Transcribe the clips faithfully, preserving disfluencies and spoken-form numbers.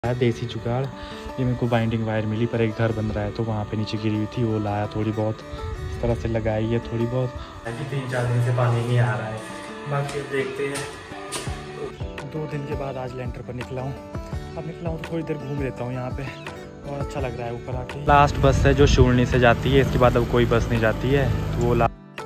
देसी जुगाड़। ये मेरे को बाइंडिंग वायर मिली पर एक घर बन रहा है तो वहाँ पे नीचे गिरी हुई थी, वो लाया थोड़ी बहुत इस तरह से लगाई है थोड़ी बहुत। तीन चार दिन से पानी नहीं आ रहा है, बाकी देखते हैं। दो दिन के बाद आज लेंटर पर निकला हूँ। अब निकला हूँ तो थोड़ी देर घूम लेता हूँ यहाँ पे और अच्छा लग रहा है ऊपर आके। लास्ट बस है जो शिवनी से जाती है, इसके बाद अब कोई बस नहीं जाती है तो वो।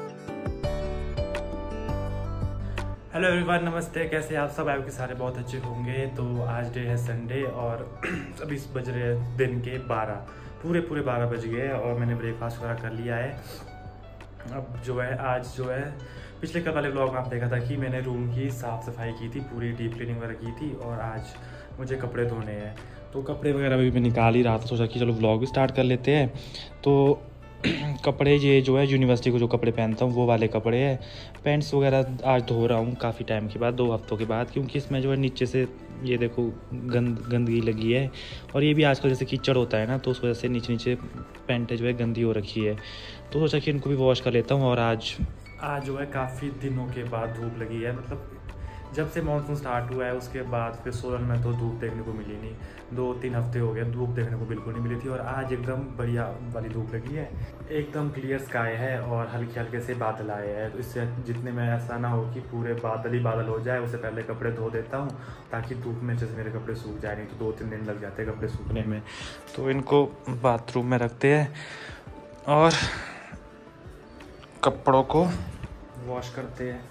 हेलो एवरीवन, नमस्ते। कैसे आप सब? आपके सारे बहुत अच्छे होंगे। तो आज डे है संडे और अभी बज रहे हैं दिन के बारह, पूरे पूरे बारह बज गए और मैंने ब्रेकफास्ट वगैरह कर लिया है। अब जो है आज जो है पिछले कल वाले व्लॉग में आप देखा था कि मैंने रूम की साफ़ सफाई की थी, पूरी डीप क्लीनिंग वगैरह की थी और आज मुझे कपड़े धोने हैं। तो कपड़े वगैरह भी मैं निकाल ही रहा था, सोचा कि चलो व्लॉग भी स्टार्ट कर लेते हैं। तो कपड़े ये जो है यूनिवर्सिटी को जो कपड़े पहनता हूँ वो वाले कपड़े हैं। पैंट्स वगैरह आज धो रहा हूँ काफ़ी टाइम के बाद, दो हफ्तों के बाद, क्योंकि इसमें जो है नीचे से ये देखो गंद गंदगी लगी है और ये भी आजकल जैसे कीचड़ होता है ना, तो उस वजह से नीचे नीचे पैंट जो है गंदी हो रखी है। तो सोचा कि इनको भी वॉश कर लेता हूँ। और आज आज जो है काफ़ी दिनों के बाद धूप लगी है, मतलब जब से मानसून स्टार्ट हुआ है उसके बाद फिर सोलन में तो धूप देखने को मिली नहीं। दो तीन हफ्ते हो गए धूप देखने को बिल्कुल नहीं मिली थी और आज एकदम बढ़िया वाली धूप लगी है। एकदम क्लियर स्काई है और हल्के हल्के से बादल आए हैं, तो इससे जितने में ऐसा ना हो कि पूरे बादल ही बादल हो जाए, उससे पहले कपड़े धो देता हूँ ताकि धूप में अच्छे से मेरे कपड़े सूख जाए, नहीं तो दो तीन दिन लग जाते हैं कपड़े सूखने में। तो इनको बाथरूम में रखते हैं और कपड़ों को वॉश करते हैं।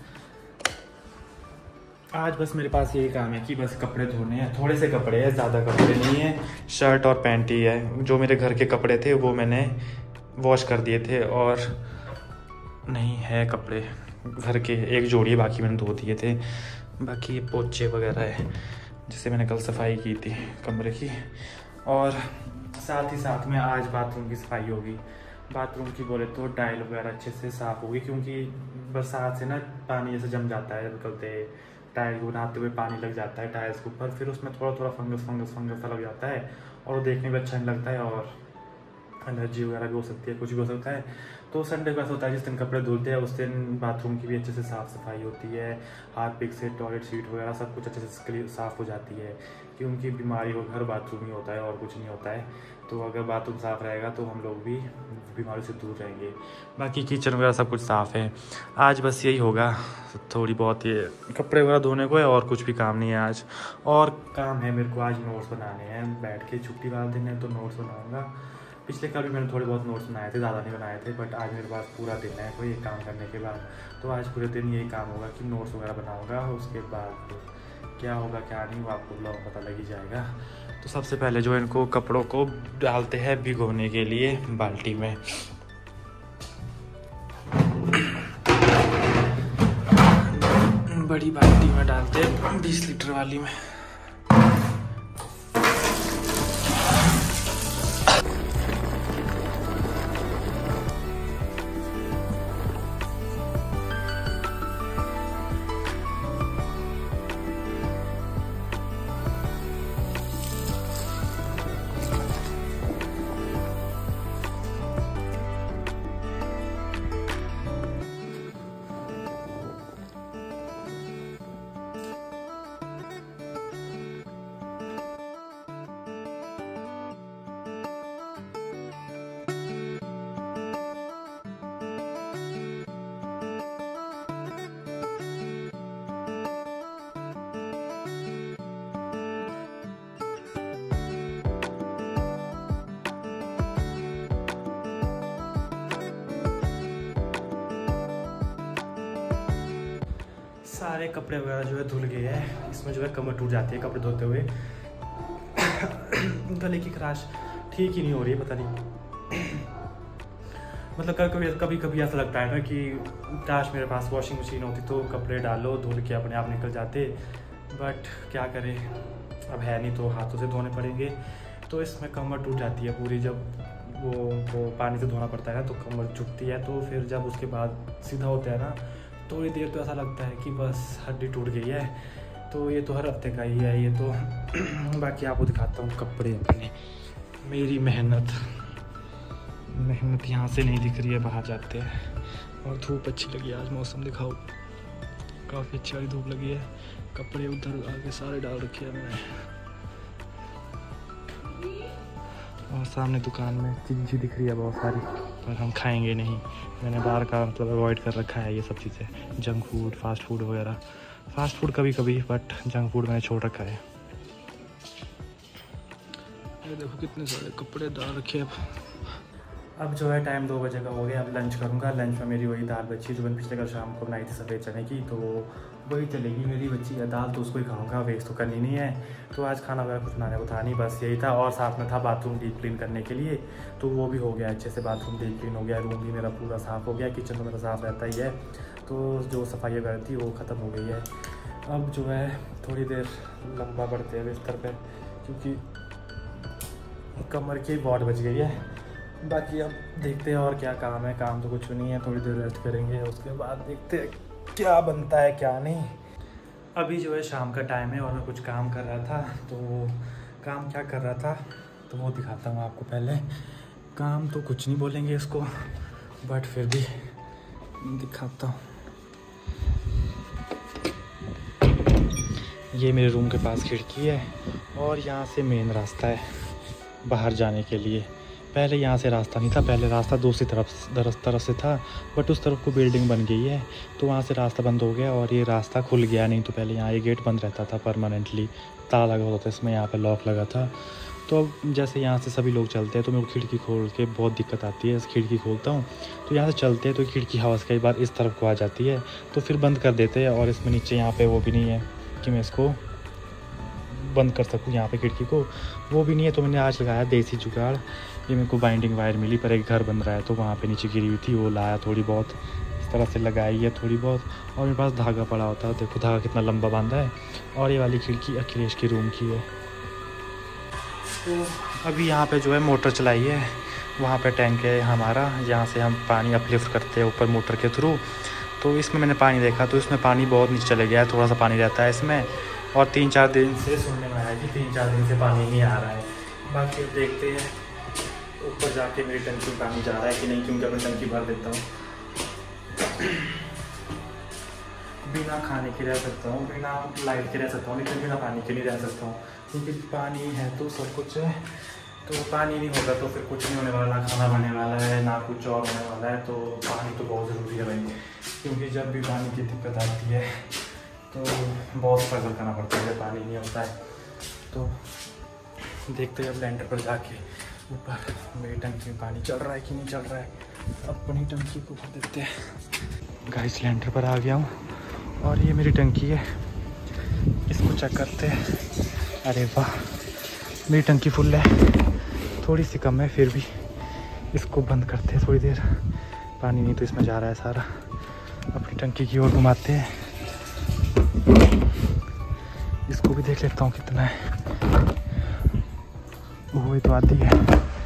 आज बस मेरे पास यही काम है कि बस कपड़े धोने हैं। थोड़े से कपड़े हैं, ज़्यादा कपड़े नहीं है, शर्ट और पैंट ही है। जो मेरे घर के कपड़े थे वो मैंने वॉश कर दिए थे और नहीं है कपड़े घर के, एक जोड़ी है, बाकी मैंने धो दिए थे। बाकी ये पोछे वगैरह है जिससे मैंने कल सफाई की थी कमरे की, और साथ ही साथ में आज बाथरूम की सफाई होगी। बाथरूम की बोले तो टाइल वगैरह अच्छे से साफ़ होगी, क्योंकि बरसात से ना पानी जैसे जम जाता है, निकलते टाइल को नहाते हुए पानी लग जाता है टाइल्स के ऊपर, फिर उसमें थोड़ा थोड़ा फंगस फंगस फंगस सा लग जाता है और वो देखने में अच्छा नहीं लगता है और एलर्जी वगैरह भी हो सकती है, कुछ भी हो सकता है। तो संडे को ऐसा होता है जिस दिन कपड़े धुलते हैं उस दिन बाथरूम की भी अच्छे से साफ़ सफाई होती है, हार्पिक से टॉयलेट सीट वगैरह सब कुछ अच्छे से साफ़ हो जाती है, क्योंकि बीमारी हो घर बाथरूम ही होता है और कुछ नहीं होता है। तो अगर बाथरूम साफ़ रहेगा तो हम लोग भी बीमारी से दूर रहेंगे। बाकी किचन वगैरह सब कुछ साफ़ है। आज बस यही होगा, थोड़ी बहुत ये कपड़े वगैरह धोने को है और कुछ भी काम नहीं है आज। और काम है मेरे को आज नोट्स बनाने हैं, बैठ के छुट्टी वाला दिन है तो नोट्स बनाऊँगा। पिछले कल भी मैंने थोड़े बहुत नोट्स बनाए थे, ज़्यादा नहीं बनाए थे, बट आज मेरे पास पूरा दिन है कोई काम करने के बाद, तो आज पूरे दिन यही काम होगा कि नोट्स वगैरह बनाऊँगा। उसके बाद क्या होगा क्या नहीं वो आपको ब्लॉग पता लग ही जाएगा। तो सबसे पहले जो इनको कपड़ों को डालते हैं भिगोने के लिए बाल्टी में। बड़ी बाल्टी में डालते हैं, बीस लीटर वाली में। सारे कपड़े वगैरह जो है धुल गए हैं। इसमें जो है कमर टूट जाती है कपड़े धोते हुए। गले की खराश ठीक ही नहीं हो रही है, पता नहीं मतलब कभी कभी कभी ऐसा लगता है ना कि काश मेरे पास वॉशिंग मशीन होती तो कपड़े डालो धुल के अपने आप निकल जाते, बट क्या करें अब है नहीं तो हाथों से धोने पड़ेंगे। तो इसमें कमर टूट जाती है पूरी, जब वो वो पानी से धोना पड़ता है ना तो कमर झुकती है, तो फिर जब उसके बाद सीधा होता है ना थोड़ी देर तो ऐसा लगता है कि बस हड्डी टूट गई है। तो ये तो हर हफ्ते का ही है ये तो। बाकी आपको दिखाता हूँ कपड़े अपने, मेरी मेहनत मेहनत यहाँ से नहीं दिख रही है, बाहर जाते हैं। और धूप अच्छी लगी आज, मौसम दिखाओ काफ़ी अच्छी वाली धूप लगी है। कपड़े उधर आगे सारे डाल रखे हैं मैंने। और सामने दुकान में चिंची दिख रही है बहुत सारी, पर हम खाएंगे नहीं। मैंने बाहर का मतलब अवॉइड कर रखा है ये सब चीज़ें, जंक फूड, फास्ट फूड वगैरह। फास्ट फूड कभी कभी, बट जंक फूड मैंने छोड़ रखा है। ये देखो कितने सारे कपड़े डाल रखे अब। अब जो है टाइम दो बजे का हो गया, अब लंच करूँगा। लंच में मेरी वही दाल बची जो मैंने पिछले कल शाम को बनाई थी सफ़ेद चने की, तो वही चलेगी मेरी बच्ची है दाल, तो उसको ही खाऊंगा, वेस्ट तो करनी नहीं है। तो आज खाना वगैरह कुछ बनाने को था नहीं, बस यही था। और साथ में था बाथरूम डीप क्लीन करने के लिए, तो वो भी हो गया अच्छे से। बाथरूम डीप क्लीन हो गया, रूम भी मेरा पूरा साफ़ हो गया, किचन तो मेरा साफ़ रहता ही है। तो जो सफाई वगैरह थी वो ख़त्म हो गई है। अब जो है थोड़ी देर लंबा बढ़ते हैं बिस्तर पर, क्योंकि कमर की वॉट बच गई है। बाकी अब देखते हैं और क्या काम है। काम तो कुछ नहीं है, थोड़ी देर रेस्ट करेंगे, उसके बाद देखते हैं क्या बनता है क्या नहीं। अभी जो है शाम का टाइम है और मैं कुछ काम कर रहा था, तो काम क्या कर रहा था तो वो दिखाता हूँ आपको। पहले काम तो कुछ नहीं बोलेंगे इसको, बट फिर भी दिखाता हूँ। ये मेरे रूम के पास खिड़की है और यहाँ से मेन रास्ता है बाहर जाने के लिए। पहले यहाँ से रास्ता नहीं था, पहले रास्ता दूसरी तरफ तरफ तरफ से था, बट उस तरफ को बिल्डिंग बन गई है, तो वहाँ से रास्ता बंद हो गया और ये रास्ता खुल गया। नहीं तो पहले यहाँ ये गेट बंद रहता था परमानेंटली, ताला लगा होता था इसमें, यहाँ पे लॉक लगा था। तो अब जैसे यहाँ से सभी लोग चलते हैं तो मेरे को खिड़की खोल के बहुत दिक्कत आती है। खिड़की खोलता हूँ तो यहाँ से चलते हैं तो खिड़की हवा से कई बार इस तरफ को आ जाती है, तो फिर बंद कर देते हैं। और इसमें नीचे यहाँ पर वो भी नहीं है कि मैं इसको बंद कर सकूँ, यहाँ पे खिड़की को वो भी नहीं है। तो मैंने आज लगाया देसी जुगाड़। ये मेरे को बाइंडिंग वायर मिली, पर एक घर बन रहा है तो वहाँ पे नीचे गिरी हुई थी, वो लाया थोड़ी बहुत, इस तरह से लगाई है थोड़ी बहुत। और मेरे पास धागा पड़ा होता है, देखो धागा कितना लंबा बांधा है। और ये वाली खिड़की अखिलेश की रूम की है। तो अभी यहाँ पे जो है मोटर चलाई है, वहाँ पे टैंक है हमारा, यहाँ से हम पानी अपलिफ्ट करते हैं ऊपर मोटर के थ्रू। तो इसमें मैंने पानी देखा तो इसमें पानी बहुत नीचे चले गया है, थोड़ा सा पानी रहता है इसमें। और तीन चार दिन से सुनने में आया कि तीन चार दिन से पानी नहीं आ रहा है। बाकी अब देखते हैं ऊपर जाके मेरी टंकी में पानी जा रहा है कि नहीं, क्योंकि मैं टंकी भर देता हूँ। बिना खाने के रह सकता हूँ, बिना लाइट के रह सकता हूँ, लेकिन बिना पानी के नहीं रह सकता हूँ, क्योंकि पानी है तो सब कुछ है। तो पानी नहीं होगा तो फिर कुछ नहीं होने वाला, ना खाना बनने वाला है ना कुछ और होने वाला है। तो पानी तो बहुत ज़रूरी है भाई, क्योंकि जब भी पानी की दिक्कत आती है तो बहुत स्ट्रगल करना पड़ता है जब पानी नहीं होता है। तो देखते हैं अब लैंडर पर जाके ऊपर मेरी टंकी में पानी चल रहा है कि नहीं चल रहा है। अपनी टंकी को भर देते हैं। गाइस लैंडर पर आ गया हूँ और ये मेरी टंकी है, इसको चेक करते हैं। अरे वाह, मेरी टंकी फुल है, थोड़ी सी कम है, फिर भी इसको बंद करते हैं थोड़ी देर। पानी नहीं तो इसमें जा रहा है सारा। अपनी टंकी की ओर घुमाते हैं, इसको भी देख लेता हूँ कितना है। वो तो आती है,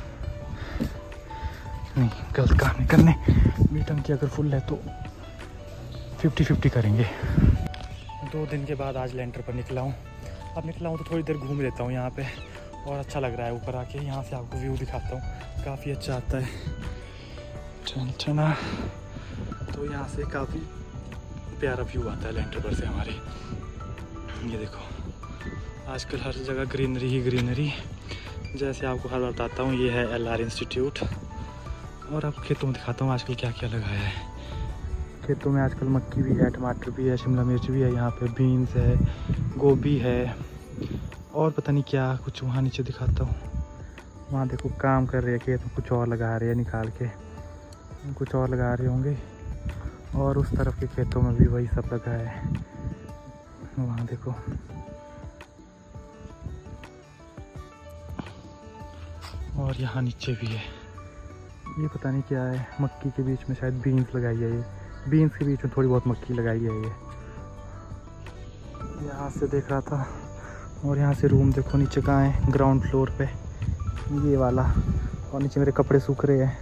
नहीं गलत काम नहीं करने। मेरी टंकी अगर फुल है तो फिफ्टी फिफ्टी करेंगे। दो दिन के बाद आज लैंटर पर निकला हूँ। अब निकला हूँ तो थोड़ी देर घूम लेता हूँ यहाँ पे, और अच्छा लग रहा है ऊपर आके। यहाँ से आपको व्यू दिखाता हूँ, काफ़ी अच्छा आता है ठंडा। तो यहाँ से काफ़ी प्यारा व्यू आता है लैंटर पर से हमारे। ये देखो आजकल हर जगह ग्रीनरी ही ग्रीनरी। जैसे आपको हर बार बताता हूँ, ये है एल आर इंस्टीट्यूट। और अब खेतों में दिखाता हूँ आजकल क्या क्या लगाया है। खेतों में आजकल मक्की भी है, टमाटर भी है, शिमला मिर्च भी है, यहाँ पे बीन्स है, गोभी है, और पता नहीं क्या कुछ। वहाँ नीचे दिखाता हूँ, वहाँ देखो काम कर रहे हैं खेत में, कुछ और लगा रहे हैं निकाल के, कुछ और लगा रहे होंगे। और उस तरफ के खेतों में भी वही सब लगा है, वहाँ देखो। और यहाँ नीचे भी है, ये पता नहीं क्या है, मक्की के बीच में शायद बीन्स लगाई है। ये बीन्स के बीच में थोड़ी बहुत मक्की लगाई है। ये यहाँ से देख रहा था। और यहाँ से रूम देखो नीचे कहाँ है, ग्राउंड फ्लोर पे ये वाला। और नीचे मेरे कपड़े सूख रहे हैं।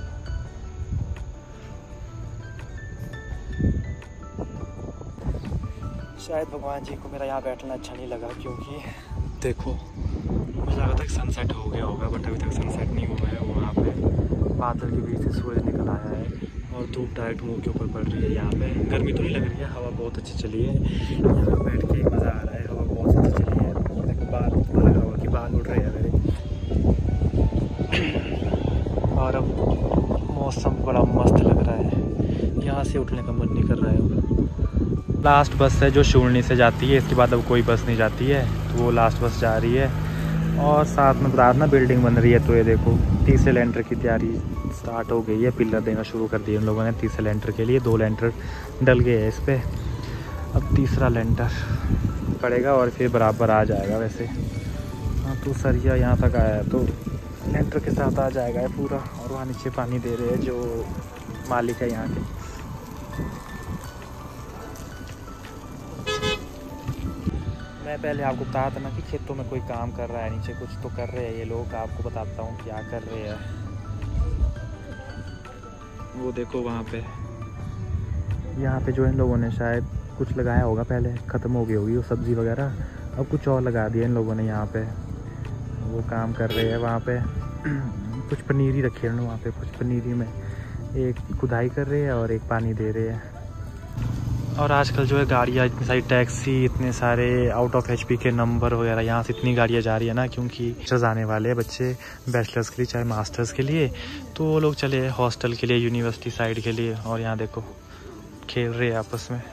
शायद भगवान जी को मेरा यहाँ बैठना अच्छा नहीं लगा, क्योंकि देखो मुझे लगा था कि सनसेट हो गया होगा, बट अभी तक सनसेट नहीं हुआ है। वहाँ पे बादल के बीच से सूरज निकल आया है और धूप डायरेक्ट मुंह के ऊपर पड़ रही है। यहाँ पे गर्मी तो नहीं लग रही है, हवा बहुत अच्छी चली है। यहाँ बैठ के मज़ा आ रहा है, हवा बहुत अच्छी चली है। देखो बाल लगा हुआ कि बाल उड़ रहे हैं मेरे। उठने का मन नहीं कर रहा है। लास्ट बस है जो शिवनी से जाती है, इसके बाद अब कोई बस नहीं जाती है, तो वो लास्ट बस जा रही है। और साथ में रात ना बिल्डिंग बन रही है, तो ये देखो तीसरे लेंटर की तैयारी स्टार्ट हो गई है। पिलर देना शुरू कर दिए उन लोगों ने तीसरे लेंटर के लिए। दो लेंटर डल गए हैं इस पर, अब तीसरा लेंटर पड़ेगा और फिर बराबर आ जाएगा। वैसे हाँ, तो सरिया यहाँ तक आया है तो लेंटर के साथ आ जाएगा है पूरा। और वहाँ नीचे पानी दे रहे हैं जो मालिक है यहाँ के। मैं पहले आपको बताया था ना कि खेतों में कोई काम कर रहा है, नीचे कुछ तो कर रहे हैं ये लोग। आपको बताता हूँ क्या कर रहे हैं। वो देखो वहाँ पे, यहाँ पे जो इन लोगों ने शायद कुछ लगाया होगा, पहले ख़त्म हो गई होगी वो सब्ज़ी वगैरह, अब कुछ और लगा दिया इन लोगों ने यहाँ पे। वो काम कर रहे हैं वहाँ पे। कुछ पनीरी रखी है वहाँ पे, कुछ पनीरी में एक खुदाई कर रहे हैं और एक पानी दे रहे हैं। और आजकल जो है गाड़ियाँ इतनी सारी टैक्सी, इतने सारे आउट ऑफ एचपी के नंबर वगैरह, यहाँ से इतनी गाड़ियाँ जा रही है ना, क्योंकि टीचर्स आने वाले हैं बच्चे बैचलर्स के लिए चाहे मास्टर्स के लिए, तो वो लोग चले हॉस्टल के लिए, यूनिवर्सिटी साइड के लिए। और यहाँ देखो खेल रहे हैं आपस में।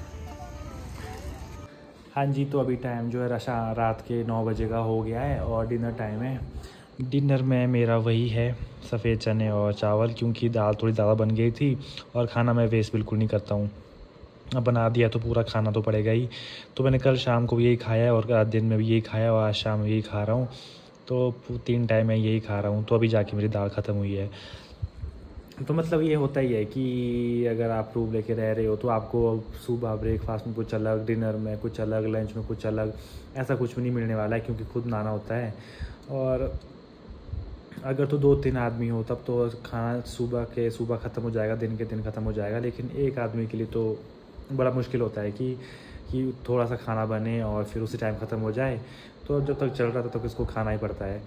हाँ जी, तो अभी टाइम जो है रशा रात के नौ बजे का हो गया है और डिनर टाइम है। डिनर में मेरा वही है सफ़ेद चने और चावल, क्योंकि दाल थोड़ी ज़्यादा बन गई थी। और खाना मैं वेस्ट बिल्कुल नहीं करता हूँ, अब बना दिया तो पूरा खाना तो पड़ेगा ही। तो मैंने कल शाम को भी यही खाया है और आज दिन में भी यही खाया और आज शाम में यही खा रहा हूँ। तो तीन टाइम मैं यही खा रहा हूँ। तो अभी जाके मेरी दाल ख़त्म हुई है। तो मतलब ये होता ही है कि अगर आप रूम लेके रह रहे हो तो आपको सुबह ब्रेकफास्ट में कुछ अलग, डिनर में कुछ अलग, लंच में कुछ अलग, ऐसा कुछ भी नहीं मिलने वाला है, क्योंकि खुद बनाना होता है। और अगर तो दो तीन आदमी हो तब तो खाना सुबह के सुबह ख़त्म हो जाएगा, दिन के दिन ख़त्म हो जाएगा। लेकिन एक आदमी के लिए तो बड़ा मुश्किल होता है कि कि थोड़ा सा खाना बने और फिर उसी टाइम ख़त्म हो जाए। तो जब तक चल रहा था तो इसको खाना ही पड़ता है।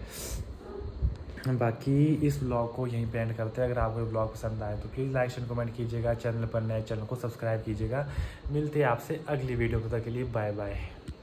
बाकी इस ब्लॉग को यहीं पे एंड करते हैं। अगर आपको ये ब्लॉग पसंद आए तो प्लीज़ लाइक शेयर कमेंट कीजिएगा। चैनल पर नए चैनल को सब्सक्राइब कीजिएगा। मिलते हैं आपसे अगली वीडियो, तक के लिए बाय बाय।